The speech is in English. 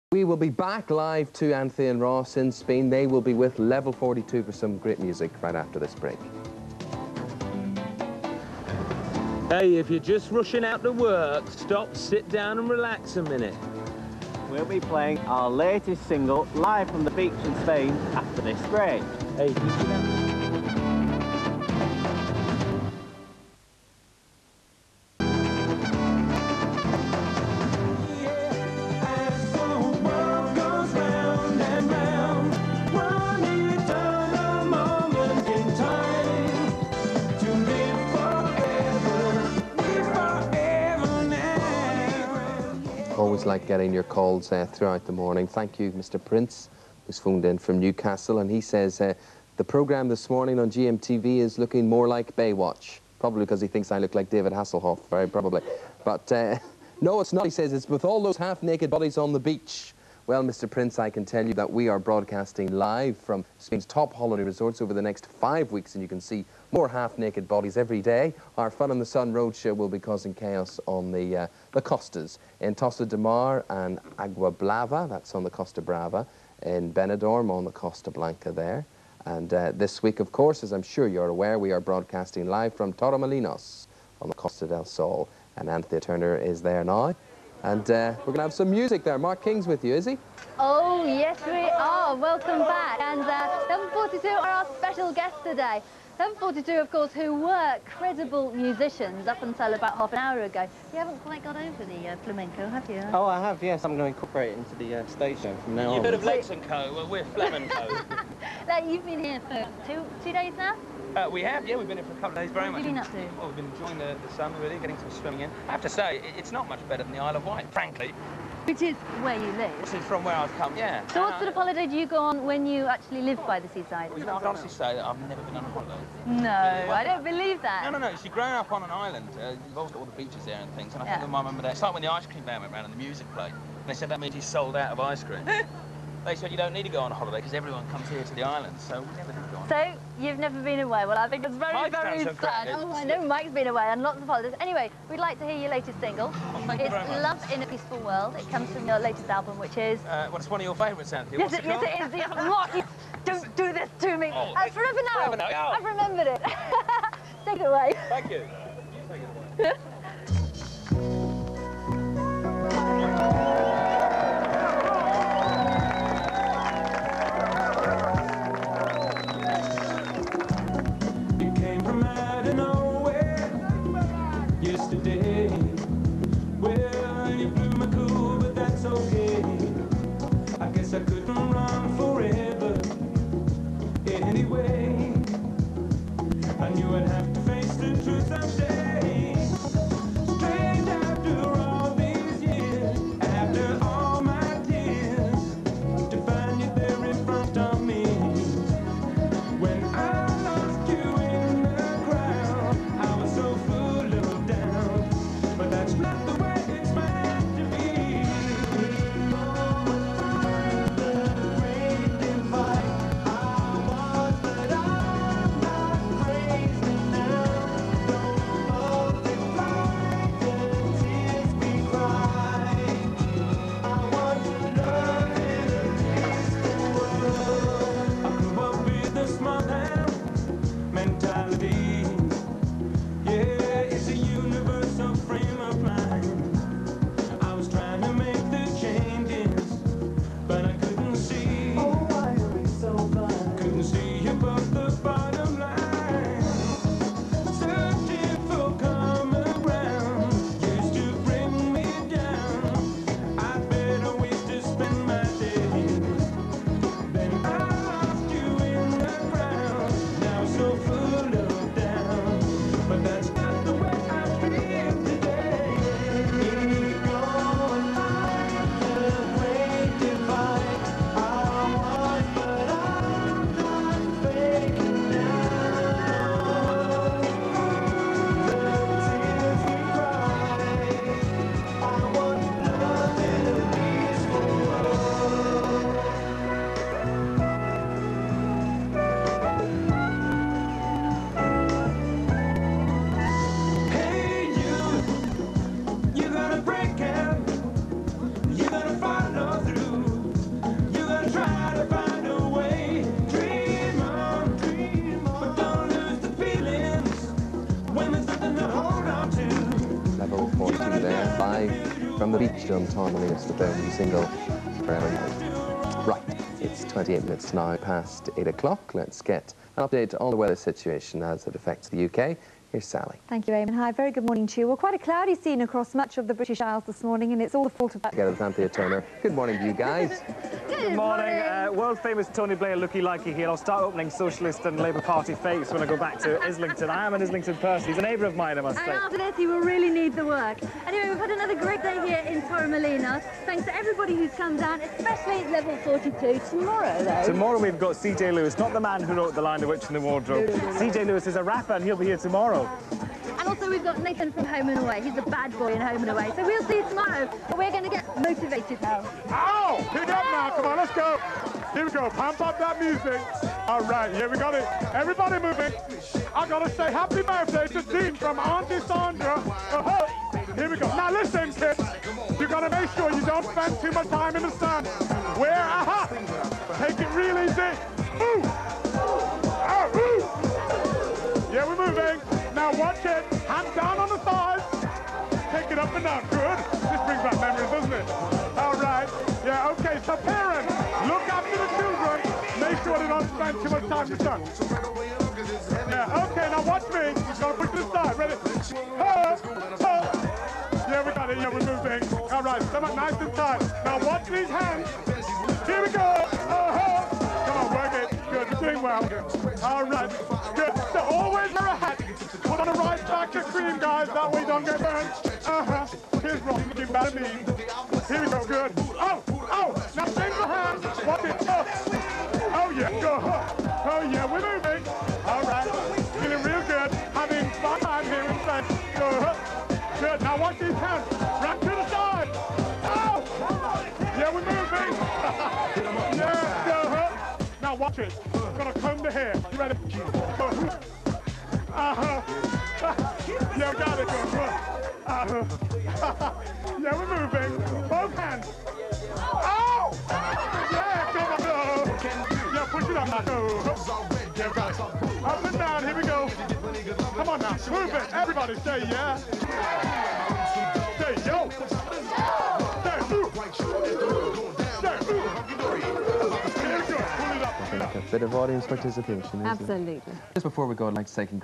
We will be back live to Anthea and Ross in Spain. They will be with Level 42 for some great music right after this break. Hey, if you're just rushing out to work, stop, sit down and relax a minute. We'll be playing our latest single live from the beach in Spain after this break. Hey, can you sit down? Always like getting your calls throughout the morning. Thank you, Mr. Prince, who's phoned in from Newcastle, and he says the programme this morning on GMTV is looking more like Baywatch. Probably because he thinks I look like David Hasselhoff, very probably. But no, it's not. He says it's with all those half-naked bodies on the beach. Well, Mr. Prince, I can tell you that we are broadcasting live from Spain's top holiday resorts over the next 5 weeks, and you can see more half-naked bodies every day. Our Fun in the Sun roadshow will be causing chaos on the costas in Tossa de Mar and Agua Blava, that's on the Costa Brava, in Benidorm on the Costa Blanca there. And this week, of course, as I'm sure you're aware, we are broadcasting live from Torremolinos on the Costa del Sol, and Anthea Turner is there now. And we're going to have some music there. Mark King's with you, is he? Oh, yes, we are. Welcome back. And 742 are our special guests today. 742, of course, who were credible musicians up until about half an hour ago. You haven't quite got over the flamenco, have you? Oh, I have, yes. I'm going to incorporate it into the stage show from now on. You've heard of Legs & Co? Well, we're flamenco. Like, you've been here for two days now? We have, yeah. We've been here for a couple of days, very much. What have you been up to? Well, we've been enjoying the sun, really, getting some swimming in. I have to say, it's not much better than the Isle of Wight, frankly. Which is where you live. This is from where I've come, yeah. So what sort of holiday do you go on when you actually live by the seaside? Well, you know, I can honestly say that I've never been on a holiday. No, I don't believe that. No. See, growing up on an island, you've always got all the beaches there and things, and I think with my mum and dad, it's like when the ice cream van went round and the music played, and they said that means he's sold out of ice cream. They said you don't need to go on a holiday because everyone comes here to the island, so we never did go on. So, you've never been away. Well, I think it's very, very sad. Oh, I know Mike's been away and lots of holidays. Anyway, we'd like to hear your latest single. It's Love in a Peaceful World. It comes from your latest album, which is... well, it's one of your favourites, Anthea. Yes, it is. Yes. Mark, don't do this to me. Oh, Forever Now. Forever Now. Oh. I've remembered it. Take it away. Thank you. You take it away. Yesterday, well, you blew my cool, but that's okay. I guess I couldn't run forever. Anyway, I knew I'd have to face the truth someday. Strange after all these years, after on the beach on Torremolinos with their new single, Forever Young. Right, it's 28 minutes now past 8 o'clock. Let's get an update on the weather situation as it affects the UK. Here's Sally. Thank you, Eamon. Hi, very good morning to you. Well, quite a cloudy scene across much of the British Isles this morning, and it's all the fault of that. Together with Anthea Turner. Good morning to you guys. Good morning. World-famous Tony Blair looky-likey here. I'll start opening Socialist and Labour Party fakes when I go back to Islington. I am an Islington person. He's a neighbour of mine, I must say. And after this, he will really need the work. Anyway, we've had another great day here in Torremolinos. Thanks to everybody who's come down, especially level 42 tomorrow, though. Tomorrow we've got C.J. Lewis, not the man who wrote The Lion, the Witch and the Wardrobe. C.J. Lewis is a rapper and he'll be here tomorrow. And also we've got Nathan from Home and Away. He's a bad boy in Home and Away. So we'll see you tomorrow. But we're going to get motivated now. Ow! Pick up now. Come on, let's go. Here we go. Pump up that music. All right, here we got it. Everybody moving. I got to say happy birthday to Dean from Auntie Sandra. Here we go. Now listen, kids. You got to make sure you don't spend too much time in the sun. Take it real easy. Ooh. Oh, ooh. Yeah, we're moving. Now watch it. Hand down on the thighs. Take it up and down. Good. This brings back memories, doesn't it? All right. Yeah, okay. So parents, look after the children. Make sure they don't spend too much time in the sun. Yeah, okay. Now watch me. Gotta push to the side. Ready? Yeah, we got it. Yeah, we're moving. All right. Stomach nice and tight. Now watch these hands. Here we go. Come on, work it. Good. You're doing well. All right. Good. So always wear a hat. Put on the right back of cream, guys. That way you don't get burned. Here's Ross looking bad at me. Here we go. Good. Oh. Now sing the hand. Watch it. Oh, yeah. Go. Oh, yeah. We're moving. All right. Feeling real good. Having fun time here in front. Go. Good. Now watch these hands. Rock to the side. Oh. Yeah, we're moving. Yeah. Go. Now watch it. Gonna comb the hair. You ready? Yeah, we got it. Yeah, we're moving. Both hands. Oh! Yeah, come on. Yeah, push it up now. Yeah, we got it. Up and down. Here we go. Come on now. Move it. Everybody say yeah. Say yo. Say ooh. Say ooh. Here we go. Pull it up. I think a bit of audience participation. Absolutely. Just before we go, I'd like to say